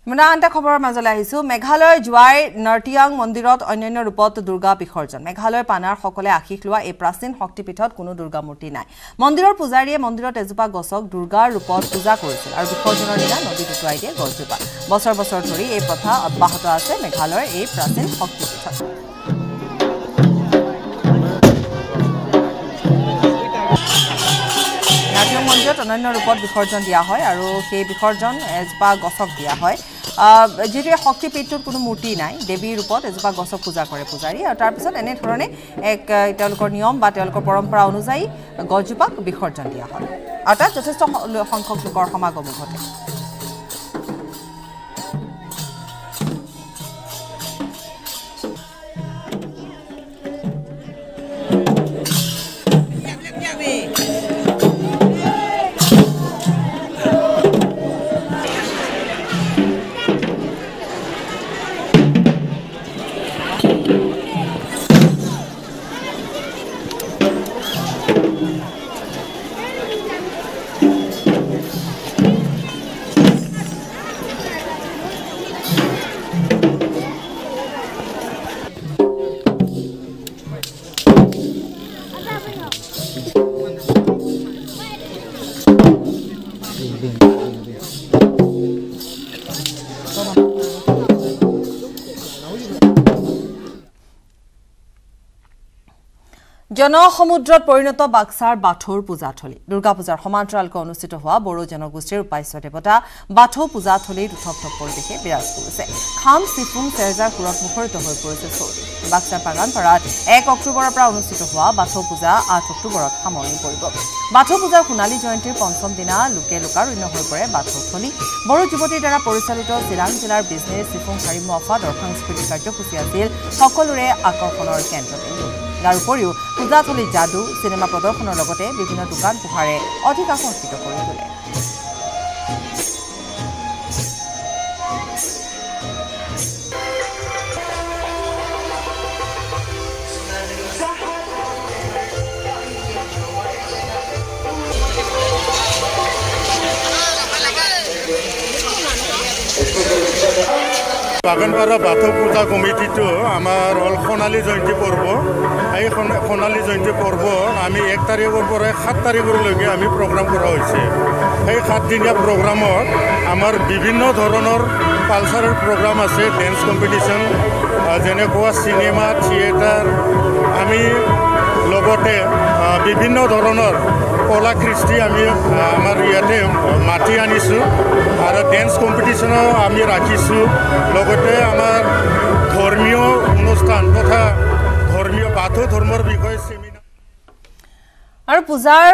মনা আনটা খবৰৰ মাজলৈ আহিছো মেঘালয়ৰ জুৱাই নৰ্টিয়াং মন্দিৰত অন্যান্য ৰূপত দুৰ্গা বিসৰ্জন মেঘালয়ৰ পানাৰ সকলে আশীষ লোৱা এই প্ৰাচীন শক্তিপীঠত কোনো দুৰ্গা মূৰ্তি নাই মন্দিৰৰ পূজাৰীয়ে মন্দিৰত এজোপা গছক দুৰ্গাৰ ৰূপত পূজা কৰিছিল আৰু বিসৰ্জনৰ দিনা নদীত উটুৱাই দিয়ে গছজোপা বছৰ বছৰ ধৰি এই প্ৰথা অব্যাহত আছে মেঘালয়ৰ এই প্ৰাচীন শক্তিপীঠত নৰ্টিয়াং মন্দিৰত অন্যান্য ৰূপত বিসৰ্জন দিয়া হয় আৰু সেই বিসৰ্জন এজোপা গছক দিয়া হয় যেটো শক্তিপীঠটোত কোনো মূৰ্তি নাই দেৱীৰ ৰূপত এজোপা গছক পূজা কৰে পূজাৰী আৰু তাৰ পিছত এনে ধৰণে এক তেওঁলোকৰ নিয়ম বা তেওঁলোকৰ পৰম্পৰা অনুযায়ী গছজোপাক বিসৰ্জন দিয়া হয় আৰু তাত যথেষ্ট সংখ্যক লোকৰ সমাগম ঘটে জনসমুদ্ৰত পৰিণত বাক্সাৰ বাথৌৰ পূজাথলী দুৰ্গা পূজাৰ সমান্তৰালকৈ অনুষ্ঠিত হোৱা বড়ো জনগোষ্ঠীৰ উপাস্য দেৱতা বাথৌ পূজাথলীৰ উৎসৱ পৰিৱেশে বিৰাজ কৰিছে খাম সিফুং চেৰজাৰ সুৰত মুখৰিত হৈ পৰিছে চৌদি বাক্সাৰ বাগানপাৰাত 1 অক্টোবৰৰ পৰা অনুষ্ঠিত হোৱা বাথৌ পূজা 8 অক্টোবৰত সামৰণি পৰিব বাথৌ পূজাৰ সোণালী জয়ন্তীৰ পঞ্চম দিনা লোকে লোকাৰণ্য হৈ পৰে বাথৌথলী বড়ো যুৱতীৰ দ্বাৰা পৰিচালিত চিৰাং জিলাৰ বিজনেছ সিফুং হাৰিম মফাদ আৰু সাংস্কৃতিক কাৰ্যসূচী আছিল সকলোৰে আকৰ্ষণৰ কেন্দ্ৰবিন্দু ইয়াৰ উপৰিও পূজাথলীৰ যাদু চিনেমা প্ৰদৰ্শনৰ লগতে বিভিন্ন দোকান পোহাৰে অধিক আকৰ্ষিত কৰি তোলে বাগানপাৰা বাথৌ পূজা কমিটিটো আমাৰ হ'ল সোণালী জয়ন্তী পৰ্ব এই সোণালী জয়ন্তী পৰ্ব আমি 1 তাৰিখৰ পৰা 7 তাৰিখলৈকে আমি প্ৰগ্ৰাম কৰা হৈছে সেই 7 দিনীয়া প্ৰগ্ৰামত আমাৰ বিভিন্ন ধৰণৰ কালচাৰেল প্ৰগ্ৰাম আছে ডেন্স কম্পিটিশ্যন যেনেকুৱা চিনেমা থিয়েটাৰ আমি লগতে বিভিন্ন ধৰণৰ কলাকৃষ্টি আমি আমাৰ ইয়াতে মাতি আনিছোঁ আৰু ডেন্স কম্পিটিশ্যনো আমি ৰাখিছোঁ লগতে আমাৰ ধৰ্মীয় অনুষ্ঠান তথা ধৰ্মীয় বাথৌ ধৰ্মৰ বিষয়ে চেমিনাৰ আৰু পূজাৰ